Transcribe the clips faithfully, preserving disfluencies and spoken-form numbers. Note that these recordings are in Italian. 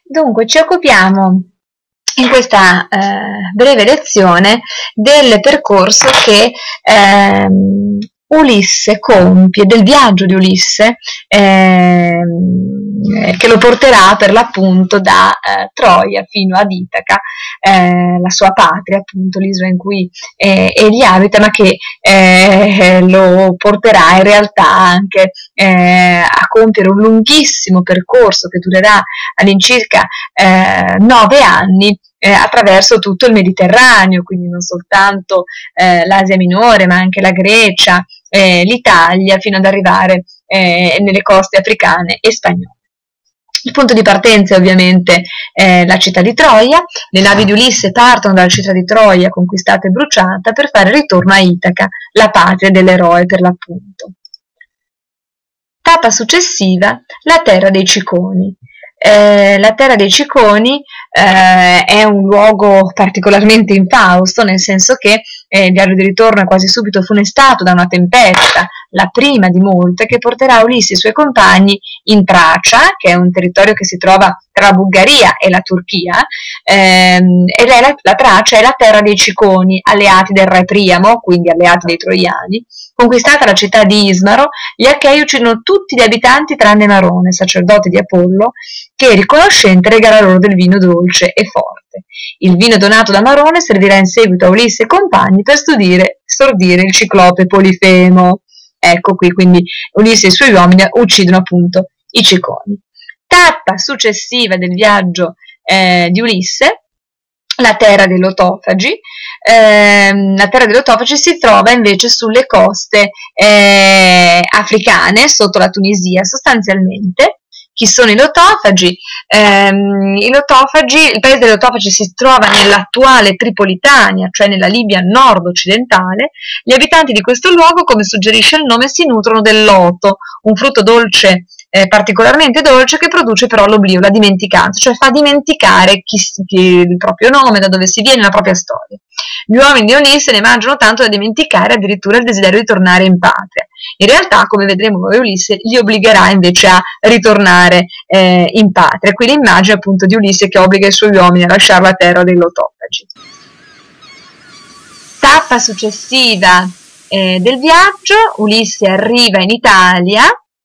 Dunque, ci occupiamo in questa eh, breve lezione del percorso che ehm, Ulisse compie, del viaggio di Ulisse ehm, che lo porterà per l'appunto da eh, Troia fino ad Itaca, eh, la sua patria, appunto l'isola in cui eh, egli abita, ma che eh, lo porterà in realtà anche eh, a compiere un lunghissimo percorso che durerà all'incirca eh, nove anni eh, attraverso tutto il Mediterraneo, quindi non soltanto eh, l'Asia Minore, ma anche la Grecia, eh, l'Italia, fino ad arrivare eh, nelle coste africane e spagnole. Il punto di partenza è ovviamente eh, la città di Troia. Le navi di Ulisse partono dalla città di Troia conquistata e bruciata per fare ritorno a Itaca, la patria dell'eroe per l'appunto. Tappa successiva, la terra dei Ciconi. Eh, la terra dei Ciconi eh, è un luogo particolarmente infausto, nel senso che eh, il viaggio di ritorno è quasi subito funestato da una tempesta, la prima di molte, che porterà Ulisse e i suoi compagni in Tracia, che è un territorio che si trova tra la Bulgaria e la Turchia, ehm, e la, la Tracia è la terra dei Ciconi, alleati del re Priamo, quindi alleati dei Troiani. Conquistata la città di Ismaro, gli Achei uccidono tutti gli abitanti tranne Marone, sacerdote di Apollo, che, riconoscente, regala loro del vino dolce e forte. Il vino donato da Marone servirà in seguito a Ulisse e compagni per stordire, stordire il ciclope Polifemo. Ecco qui, quindi Ulisse e i suoi uomini uccidono appunto i Ciconi. Tappa successiva del viaggio eh, di Ulisse, la terra dei Lotofagi. Eh, la terra dei Lotofagi si trova invece sulle coste eh, africane, sotto la Tunisia sostanzialmente. Chi sono i Lotofagi? Eh, i Lotofagi, il paese dei Lotofagi si trova nell'attuale Tripolitania, cioè nella Libia nord-occidentale. Gli abitanti di questo luogo, come suggerisce il nome, si nutrono del loto, un frutto dolce, eh, particolarmente dolce, che produce però l'oblio, la dimenticanza, cioè fa dimenticare chi, chi, il proprio nome, da dove si viene, la propria storia. Gli uomini di Ulisse ne mangiano tanto da dimenticare addirittura il desiderio di tornare in patria. In realtà, come vedremo poi, Ulisse li obbligherà invece a ritornare eh, in patria. Qui l'immagine appunto di Ulisse che obbliga i suoi uomini a lasciare la terra dei Lotofagi. Tappa successiva eh, del viaggio, Ulisse arriva in Italia,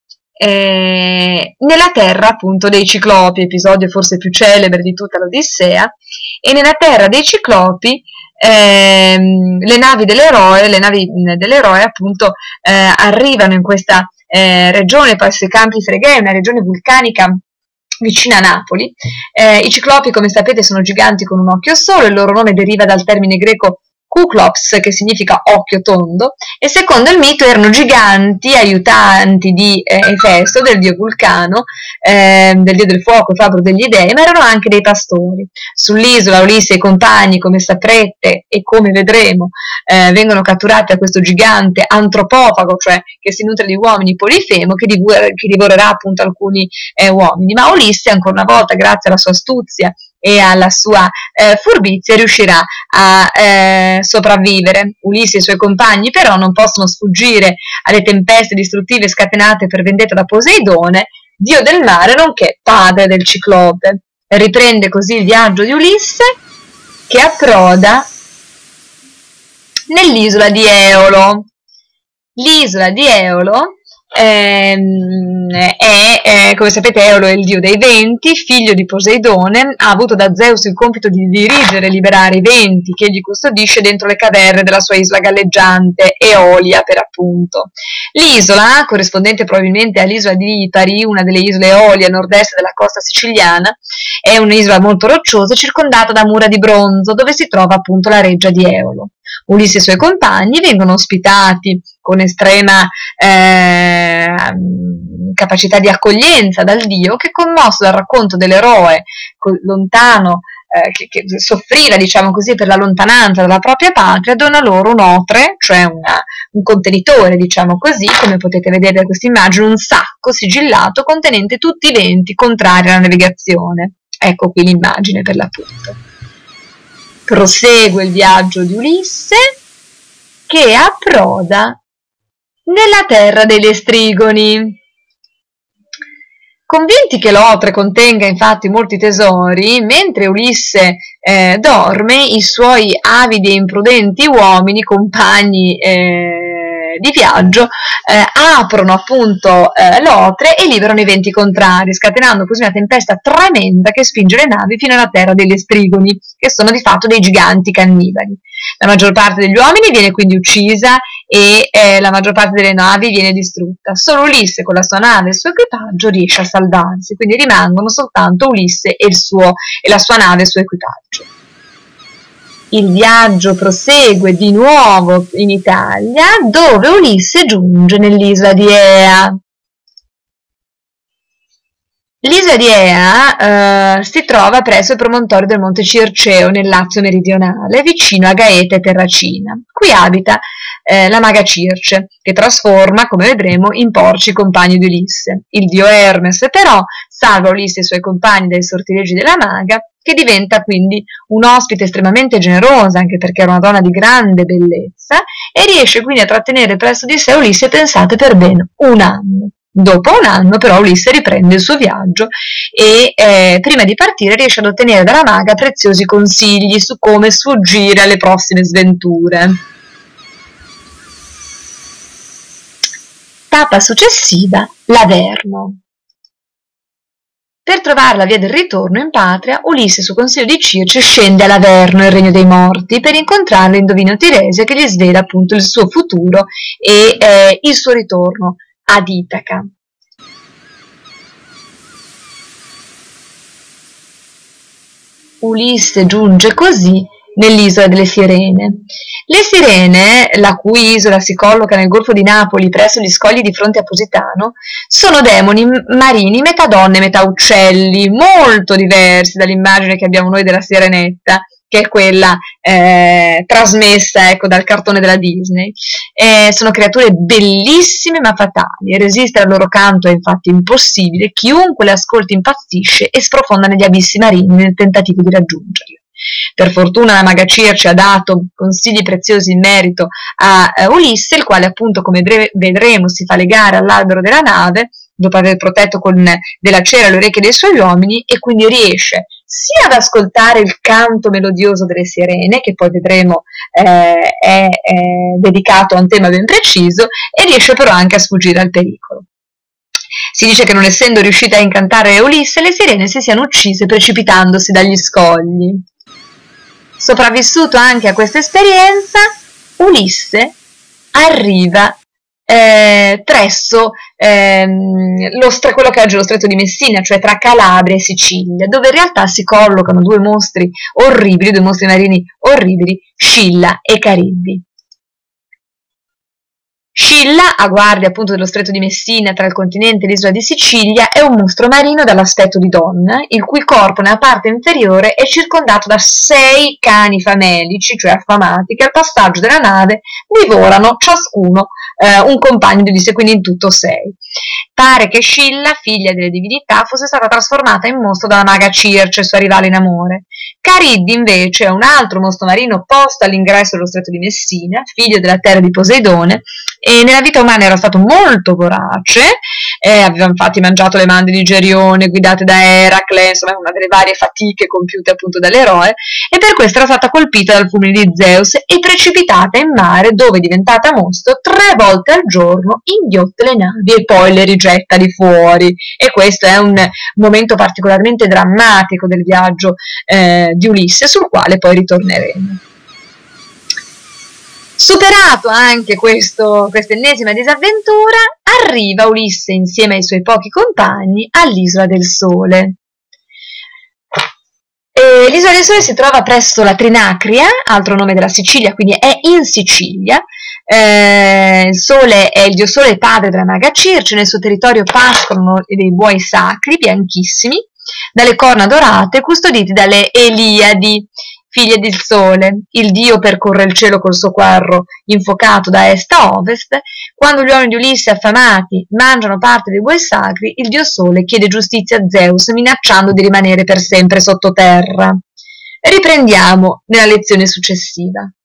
eh, nella terra appunto dei Ciclopi, episodio forse più celebre di tutta l'Odissea, e nella terra dei Ciclopi eh, le navi dell'eroe, le navi dell'eroe appunto eh, arrivano in questa eh, regione, presso i Campi Flegrei, una regione vulcanica vicina a Napoli. Eh, I Ciclopi, come sapete, sono giganti con un occhio solo, il loro nome deriva dal termine greco Kuklops, che significa occhio tondo, e secondo il mito erano giganti aiutanti di eh, Efesto, del dio Vulcano, eh, del dio del fuoco, fabbro degli dei, ma erano anche dei pastori. Sull'isola Ulisse e i compagni, come saprete e come vedremo, eh, vengono catturati da questo gigante antropofago, cioè che si nutre di uomini, Polifemo, che, divora, che divorerà appunto alcuni eh, uomini. Ma Ulisse, ancora una volta, grazie alla sua astuzia e alla sua eh, furbizia, riuscirà a eh, sopravvivere. Ulisse e i suoi compagni però non possono sfuggire alle tempeste distruttive scatenate per vendetta da Poseidone, dio del mare nonché padre del Ciclope. Riprende così il viaggio di Ulisse, che approda nell'isola di Eolo. L'isola di Eolo Ehm, è, è, come sapete, Eolo è il dio dei venti, figlio di Poseidone, ha avuto da Zeus il compito di dirigere e liberare i venti che egli custodisce dentro le caverne della sua isola galleggiante, Eolia per appunto. L'isola, corrispondente probabilmente all'isola di Lipari, una delle isole Eolie a nord-est della costa siciliana, è un'isola molto rocciosa circondata da mura di bronzo, dove si trova appunto la reggia di Eolo. Ulisse e i suoi compagni vengono ospitati con estrema eh, capacità di accoglienza dal dio, che, commosso dal racconto dell'eroe lontano, eh, che, che soffriva, diciamo così, per la lontananza dalla propria patria, dona loro un otre, cioè una, un contenitore, diciamo così, come potete vedere da questa immagine, un sacco sigillato contenente tutti i venti contrari alla navigazione. Ecco qui l'immagine per l'appunto. Prosegue il viaggio di Ulisse, che approda nella terra dei Lestrigoni. Convinti che l'Otre contenga infatti molti tesori, mentre Ulisse eh, dorme, i suoi avidi e imprudenti uomini, compagni eh, di viaggio, eh, aprono appunto eh, l'Otre e liberano i venti contrari, scatenando così una tempesta tremenda che spinge le navi fino alla terra degli Estrigoni, che sono di fatto dei giganti cannibali. La maggior parte degli uomini viene quindi uccisa e eh, la maggior parte delle navi viene distrutta. Solo Ulisse con la sua nave e il suo equipaggio riesce a salvarsi, quindi rimangono soltanto Ulisse e, il suo, e la sua nave e il suo equipaggio. Il viaggio prosegue di nuovo in Italia, dove Ulisse giunge nell'isola di Ea. L'isola di Ea eh, si trova presso il promontorio del Monte Circeo nel Lazio meridionale, vicino a Gaeta e Terracina. Qui abita eh, la maga Circe, che trasforma, come vedremo, in porci i compagni di Ulisse. Il dio Hermes, però, salva Ulisse e i suoi compagni dai sortilegi della maga, che diventa quindi un ospite estremamente generosa, anche perché era una donna di grande bellezza, e riesce quindi a trattenere presso di sé Ulisse, pensate, per ben un anno. Dopo un anno però Ulisse riprende il suo viaggio e eh, prima di partire riesce ad ottenere dalla maga preziosi consigli su come sfuggire alle prossime sventure. Tappa successiva, l'Averno. Per trovare la via del ritorno in patria, Ulisse, su consiglio di Circe, scende all'Averno, il regno dei morti, per incontrare l'indovino Tirese che gli svela appunto il suo futuro e eh, il suo ritorno ad Itaca. Ulisse giunge così nell'isola delle Sirene. Le Sirene, la cui isola si colloca nel Golfo di Napoli presso gli scogli di fronte a Positano, sono demoni marini metà donne e metà uccelli, molto diversi dall'immagine che abbiamo noi della Sirenetta, che è quella eh, trasmessa ecco, dal cartone della Disney. Eh, sono creature bellissime ma fatali, e resistere al loro canto è infatti impossibile. Chiunque le ascolti impazzisce e sprofonda negli abissi marini nel tentativo di raggiungerle. Per fortuna la maga Circe ha dato consigli preziosi in merito a uh, Ulisse, il quale appunto, come vedremo, si fa legare all'albero della nave dopo aver protetto con della cera le orecchie dei suoi uomini, e quindi riesce sia ad ascoltare il canto melodioso delle sirene, che poi vedremo eh, è, è dedicato a un tema ben preciso, e riesce però anche a sfuggire al pericolo. Si dice che non essendo riuscita a incantare Ulisse, le sirene si siano uccise precipitandosi dagli scogli. Sopravvissuto anche a questa esperienza, Ulisse arriva eh, presso ehm, lo, quello che oggi è lo stretto di Messina, cioè tra Calabria e Sicilia, dove in realtà si collocano due mostri orribili, due mostri marini orribili, Scilla e Cariddi. Scilla, a guardia appunto dello stretto di Messina tra il continente e l'isola di Sicilia, è un mostro marino dall'aspetto di donna, il cui corpo nella parte inferiore è circondato da sei cani famelici, cioè affamati, che al passaggio della nave divorano ciascuno eh, un compagno di Ulisse, quindi in tutto sei. Pare che Scilla, figlia delle divinità, fosse stata trasformata in mostro dalla maga Circe, sua rivale in amore. Cariddi invece è un altro mostro marino posto all'ingresso dello stretto di Messina, figlio della terra di Poseidone, e nella vita umana era stato molto vorace, eh, aveva infatti mangiato le mande di Gerione guidate da Eracle, insomma una delle varie fatiche compiute appunto dall'eroe, e per questo era stata colpita dal fulmine di Zeus e precipitata in mare, dove, diventata mostro, tre volte al giorno inghiotte le navi e poi le rigetta di fuori. E questo è un momento particolarmente drammatico del viaggio eh, di Ulisse, sul quale poi ritorneremo. Superato anche questo, questa ennesima disavventura, arriva Ulisse insieme ai suoi pochi compagni all'Isola del Sole. L'Isola del Sole si trova presso la Trinacria, altro nome della Sicilia, quindi è in Sicilia. Eh, il Sole è il dio Sole, padre della maga Circe. Nel suo territorio pascolano dei buoi sacri bianchissimi, dalle corna dorate, custoditi dalle Eliadi, figlie del Sole. Il dio percorre il cielo col suo carro infuocato da est a ovest. Quando gli uomini di Ulisse, affamati, mangiano parte dei buoi sacri, il dio Sole chiede giustizia a Zeus, minacciando di rimanere per sempre sottoterra. Riprendiamo nella lezione successiva.